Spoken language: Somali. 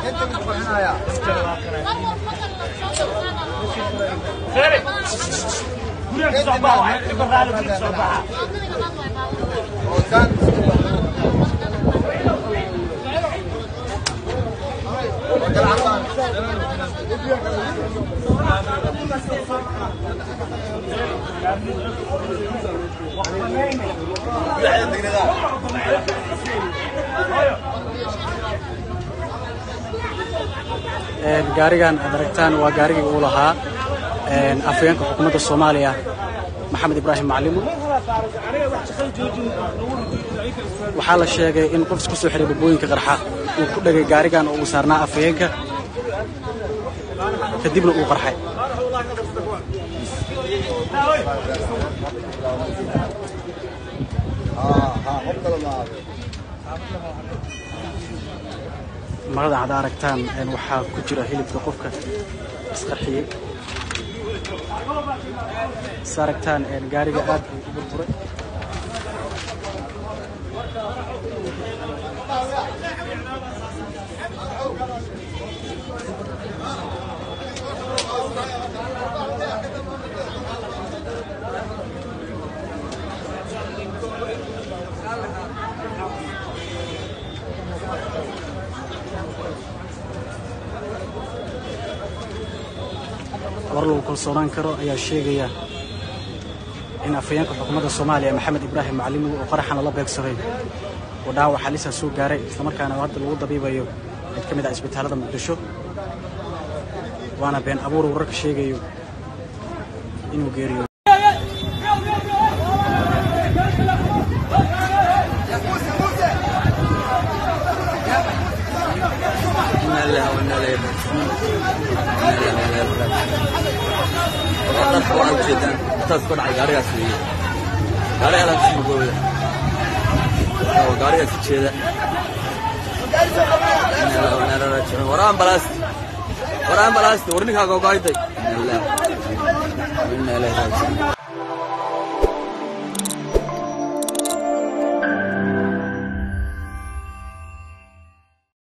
gaarigan aad aragtaan waa gaarigii uu lahaa afhayeenka xukuumadda Soomaaliya Maxamed Ibraahim Macalimo waxaa la sheegay in qof isku soo xiray babooyinka qarxa uu ku dhagay gaarigan oo uu saarnaa afhayeenka kadibna uu qarxay marada aad aragtaan waxaa ku jira hilibka qofka isqarxiyay saaragtaan gaariga aad u burburay warluu kalsoonaan karo ayaa sheegaya in afhayeenka xukuumadda Soomaaliya Maxamed Ibraahim Macalimo oo qaraxan la beegsaday oo dhaawac halis ah soo gaaray isla markaana hadda lagu dabiibayo mid ka mid ah isbitaalada Muqdisho waana been abuur wararka sheegayo inuu geeriyo تذكر على قارئة سوية قارئة لا تسمعوه أو قارئة تشيله ورام بلاست ورني كاكو قايدي